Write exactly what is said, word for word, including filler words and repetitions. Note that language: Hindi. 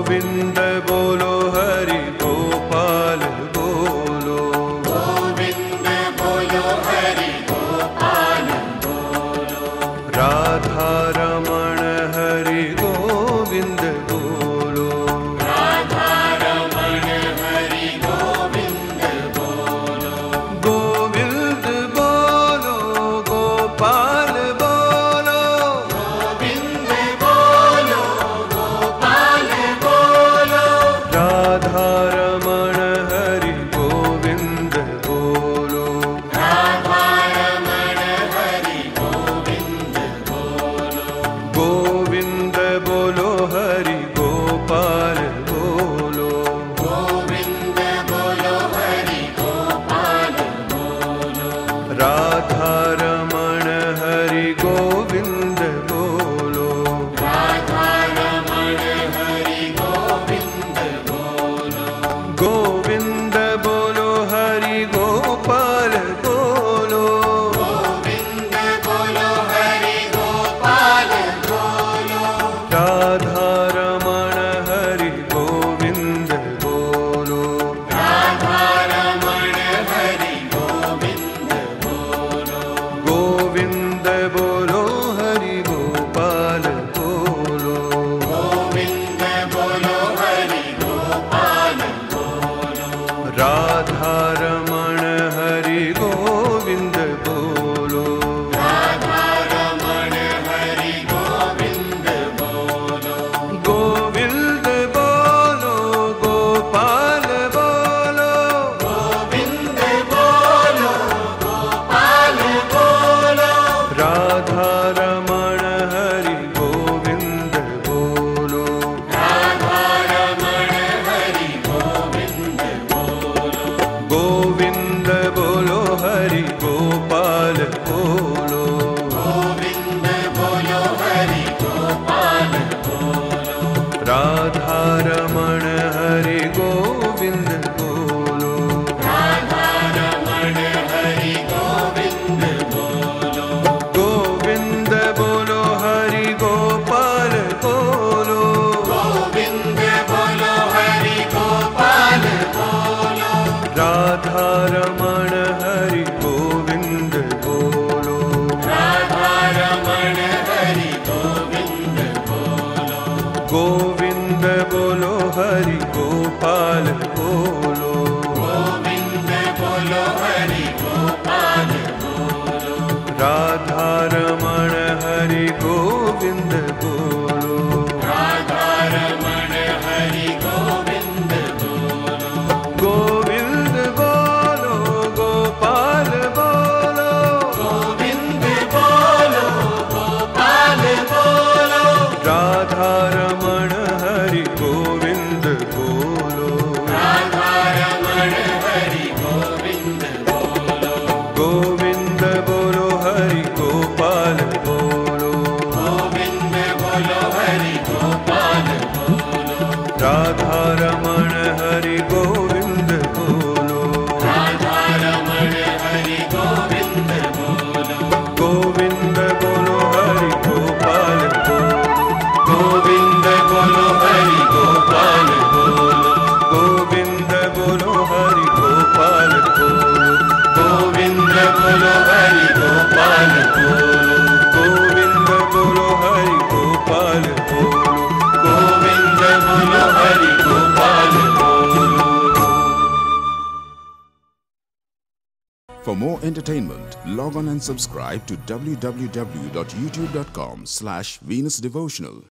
गोविंद बोलो हरि गोपाल बोलो, गोविंद बोलो हरि गोपाल बोलो, राधा रमण हरि गोविंद बोलो, राधा रमण हरि गोविंद बोलो, गोविंद बोलो गोपाल बोलो, गोविंद बोलो गोपाल बोलो, राधा रमण हरि गोविंद बोलो, राधा रमण हरि गोविंद बोलो, गोविंद बोलो हरि गोपाल बोलो, गोविंद बोलो हरि गोपाल बोलो, राधा रमण हरि गोविंद बोलो, राधा रमण हरि गोविंद बोलो, गोविंद बोलो हरि गोपाल बोलो, गोविंद बोलो हरि गोपाल बोलो, राधा रमण हरि गोविंद बोलो, राधा रमण हरि गोविंद बोलो, गोविंद बोलो हरि गोपाल बोलो, गोविंद बोलो हरि गोपाल बोलो, राधा रमण हरि गोविंद बोलो, राधा रमण हरि गोविंद बोलो, गोविंद बोलो गोपाल बोलो, गोविंद बोलो गोपाल बोलो, राधा रमण हरि गोविंद बोलो, राधा रमण हरि गोविंद बोलो, गोविंद बोलो हरि गोपाल बोलो, गोविंद बोलो हरि गोपाल बोलो, राधा रमण हरि गोविंद बोलो, राधा रमण हरि गोविंद बोलो, गोविंद बोलो हरि गोपाल बोलो, गोविंद बोलो हरि गोपाल बोलो, राधा रमण हरि गोविंद बोलो, राधा रमण हरि गोविंद बोलो, गोविंद बोलो हरि गोपाल बोलो, गोविंद बोलो हरि गोपाल बोलो, राधा रमण हरि गोविंद बोलो, राधा रमण हरि गोविंद बोलो, गोविंद बोलो गोपाल बोलो, गोविंद बोलो गोपाल बोलो, राधा रमण हरि गोविंद बोलो, राधा रमण हरि गोविंद बोलो, गोविंद बोलो हरि गोपाल बोलो, गोविंद बोलो हरि गोपाल बोलो, राधा रमण हरि गोविंद बोलो, राधा रमण हरि गोविंद बोलो, गोविंद बोलो हरि गोपाल बोलो, गोविंद बोलो हरि गोपाल बोलो, गोविंद बोलो हरि गोपाल बोलो, गोविंद बोलो हरि गोपाल बोलो, गोविंद बोलो हरि गोपाल बोलो, गोविंद बोलो हरि गोपाल बोलो। For more entertainment, log on and subscribe to w w w dot youtube dot com slash Venus Devotional.